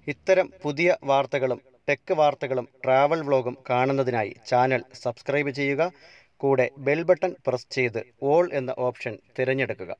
ഇത്തരം പുതിയ വാർത്തകളും ടെക് വാർത്തകളും ട്രാവൽ വ്ലോഗും കാണുന്നതിനായി ചാനൽ സബ്സ്ക്രൈബ് ചെയ്യുക. കൂടെ ബെൽ ബട്ടൺ പ്രസ് ചെയ്ത് ഓൾ എന്ന ഓപ്ഷൻ തിരഞ്ഞെടുക്കുക.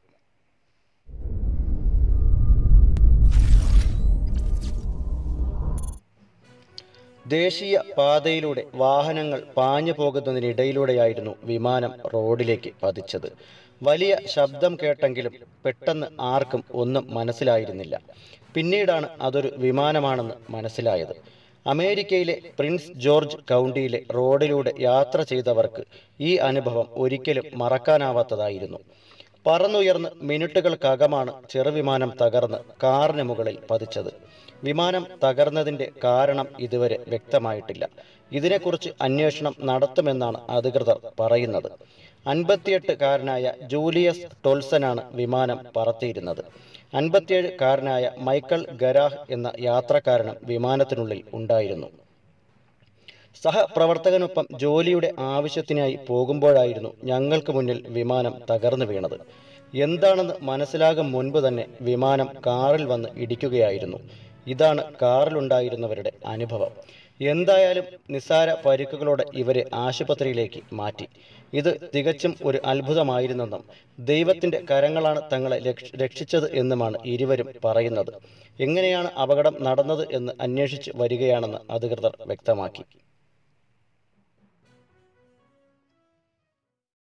ദേശീയ പാതയിലൂടെ വാഹനങ്ങൾ പാഞ്ഞു പോകുന്നതിനിടയിലൂടെയായിരുന്നു വിമാനം റോഡിലേക്ക് പതിച്ചത്. വലിയ ശബ്ദം കേട്ടെങ്കിലും പെട്ടെന്ന് ആർക്കും ഒന്നും മനസ്സിലായിരുന്നില്ല. പിന്നീടാണ് അതൊരു വിമാനമാണെന്ന് മനസ്സിലായത്. അമേരിക്കയിലെ പ്രിൻസ് ജോർജ് കൗണ്ടിയിലെ റോഡിലൂടെ യാത്ര ചെയ്തവർക്ക് ഈ അനുഭവം ഒരിക്കലും മറക്കാനാവാത്തതായിരുന്നു. പറന്നുയർന്ന് മിനിറ്റുകൾക്കകമാണ് ചെറുവിമാനം തകർന്ന് കാറിന് മുകളിൽ പതിച്ചത്. വിമാനം തകർന്നതിൻ്റെ കാരണം ഇതുവരെ വ്യക്തമായിട്ടില്ല. ഇതിനെക്കുറിച്ച് അന്വേഷണം നടത്തുമെന്നാണ് അധികൃതർ പറയുന്നത്. 58-കാരനായ ജൂലിയസ് ടോൾസനാണ് വിമാനം പറത്തിയിരുന്നത്. 57-കാരനായ മൈക്കൽ ഗരാഹ് എന്ന യാത്രക്കാരനും വിമാനത്തിനുള്ളിൽ ഉണ്ടായിരുന്നു. സഹപ്രവർത്തകനൊപ്പം ജോലിയുടെ ആവശ്യത്തിനായി പോകുമ്പോഴായിരുന്നു ഞങ്ങൾക്ക് മുന്നിൽ വിമാനം തകർന്നു വീണത്. എന്താണെന്ന് മനസ്സിലാകും മുൻപ് തന്നെ വിമാനം കാറിൽ വന്ന് ഇടിക്കുകയായിരുന്നു. ഇതാണ് കാറിലുണ്ടായിരുന്നവരുടെ അനുഭവം. എന്തായാലും നിസ്സാര പരിക്കുകളോടെ ഇവരെ ആശുപത്രിയിലേക്ക് മാറ്റി. ഇത് തികച്ചും ഒരു അത്ഭുതമായിരുന്നെന്നും ദൈവത്തിൻ്റെ കരങ്ങളാണ് തങ്ങളെ രക്ഷിച്ചത് എന്നുമാണ് ഇരുവരും പറയുന്നത്. എങ്ങനെയാണ് അപകടം നടന്നത് എന്ന് അന്വേഷിച്ച് വരികയാണെന്ന് അധികൃതർ വ്യക്തമാക്കി.